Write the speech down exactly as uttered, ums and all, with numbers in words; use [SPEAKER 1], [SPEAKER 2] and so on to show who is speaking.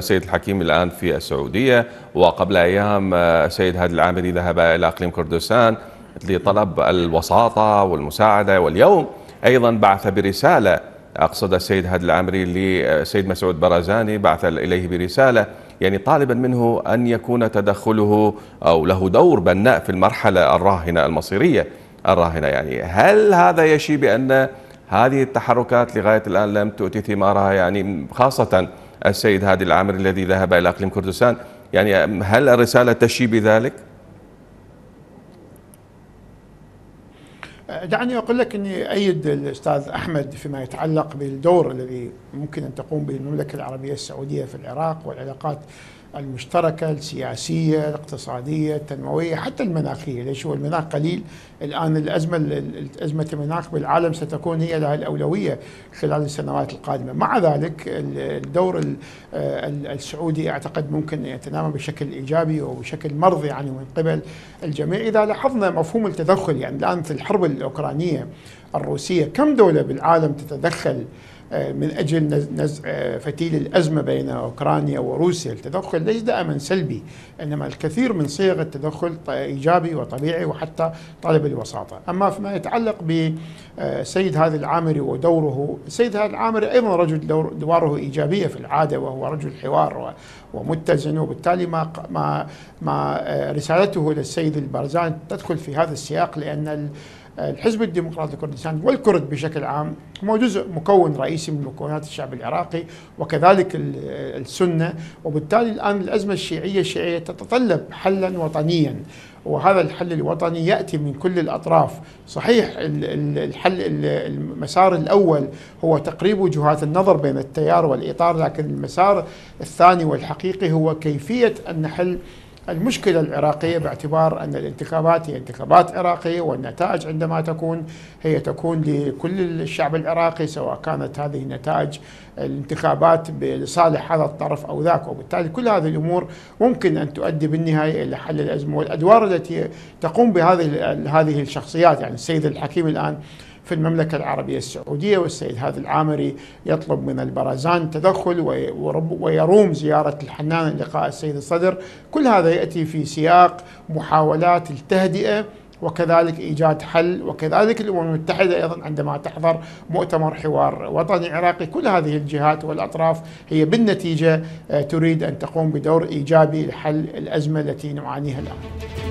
[SPEAKER 1] السيد الحكيم الآن في السعودية، وقبل أيام السيد هادي العامري ذهب إلى إقليم كردستان لطلب الوساطة والمساعدة، واليوم أيضا بعث برسالة، أقصد السيد هادي العامري للسيد مسعود برزاني، بعث إليه برسالة يعني طالبا منه أن يكون تدخله أو له دور بناء في المرحلة الراهنة المصيرية الراهنة. يعني هل هذا يشي بأن هذه التحركات لغاية الآن لم تؤتي ثمارها؟ يعني خاصة السيد هادي العامري الذي ذهب إلى إقليم كردستان، يعني هل الرسالة تشي بذلك؟
[SPEAKER 2] دعني أقول لك أني أيد الأستاذ أحمد فيما يتعلق بالدور الذي ممكن أن تقوم به المملكة العربية السعودية في العراق والعلاقات المشتركة السياسية الاقتصادية التنموية حتى المناخية. ليش هو المناخ قليل الآن؟ الأزمة الأزمة المناخ بالعالم ستكون هي لها الأولوية خلال السنوات القادمة. مع ذلك الدور السعودي أعتقد ممكن أن يتنامى بشكل إيجابي وبشكل مرضي عنه من قبل الجميع. إذا لاحظنا مفهوم التدخل، يعني الآن في الحرب الأوكرانية الروسية كم دولة بالعالم تتدخل من أجل نزع فتيل الأزمة بين أوكرانيا وروسيا؟ التدخل ليس دائما سلبي، إنما الكثير من صيغ التدخل إيجابي وطبيعي وحتى طلب الوساطة. أما فيما يتعلق بسيد هادي العامري ودوره، السيد هادي العامري أيضا رجل دور دواره إيجابية في العادة، وهو رجل حوار ومتزن، وبالتالي ما ما ما رسالته للسيد البرزاني تدخل في هذا السياق، لأن الحزب الديمقراطي الكردستاني والكرد بشكل عام هو جزء مكون رئيسي من مكونات الشعب العراقي وكذلك السنة، وبالتالي الآن الأزمة الشيعية الشيعية تتطلب حلا وطنيا، وهذا الحل الوطني يأتي من كل الأطراف. صحيح الحل المسار الأول هو تقريب وجهات النظر بين التيار والإطار، لكن المسار الثاني والحقيقي هو كيفية أن نحل المشكلة العراقية، باعتبار أن الانتخابات هي انتخابات عراقية، والنتائج عندما تكون هي تكون لكل الشعب العراقي، سواء كانت هذه النتائج الانتخابات لصالح هذا الطرف أو ذاك. وبالتالي كل هذه الأمور ممكن أن تؤدي بالنهاية إلى حل الأزمة. والأدوار التي تقوم بهذه هذه الشخصيات، يعني السيد الحكيم الآن في المملكة العربية السعودية، والسيد هادي العامري يطلب من البرزان التدخل ويروم زيارة الحنان لقاء السيد الصدر، كل هذا يأتي في سياق محاولات التهدئة وكذلك إيجاد حل. وكذلك الأمم المتحدة أيضا عندما تحضر مؤتمر حوار وطني عراقي، كل هذه الجهات والأطراف هي بالنتيجة تريد أن تقوم بدور إيجابي لحل الأزمة التي نعانيها الآن.